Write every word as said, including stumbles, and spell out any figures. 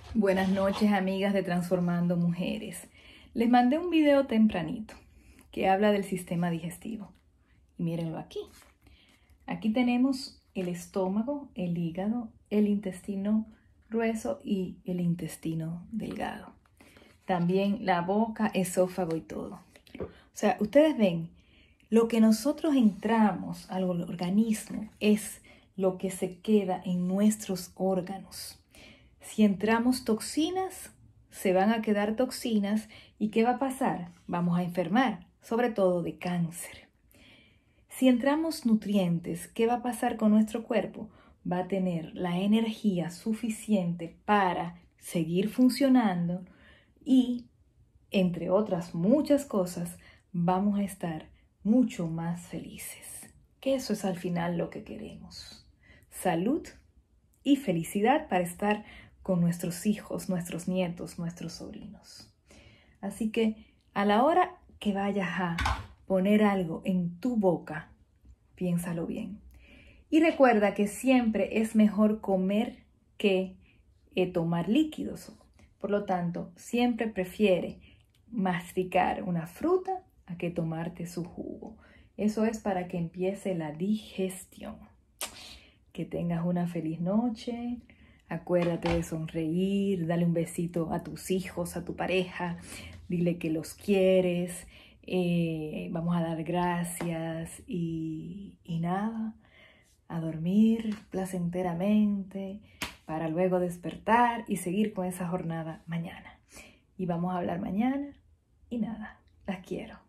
Buenas noches, amigas de Transformando Mujeres. Les mandé un video tempranito que habla del sistema digestivo. Y mírenlo aquí. Aquí tenemos el estómago, el hígado, el intestino grueso y el intestino delgado. También la boca, esófago y todo. O sea, ustedes ven, lo que nosotros entramos al organismo es lo que se queda en nuestros órganos. Si entramos toxinas, se van a quedar toxinas. ¿Y qué va a pasar? Vamos a enfermar, sobre todo de cáncer. Si entramos nutrientes, ¿qué va a pasar con nuestro cuerpo? Va a tener la energía suficiente para seguir funcionando y, entre otras muchas cosas, vamos a estar mucho más felices. Que eso es al final lo que queremos. Salud y felicidad para estar con nuestros hijos, nuestros nietos, nuestros sobrinos. Así que a la hora que vayas a poner algo en tu boca, piénsalo bien. Y recuerda que siempre es mejor comer que eh, tomar líquidos. Por lo tanto, siempre prefiere masticar una fruta a que tomarte su jugo. Eso es para que empiece la digestión. Que tengas una feliz noche. Acuérdate de sonreír, dale un besito a tus hijos, a tu pareja, dile que los quieres, eh, vamos a dar gracias y, y nada, a dormir placenteramente para luego despertar y seguir con esa jornada mañana. Y vamos a hablar mañana y nada, las quiero.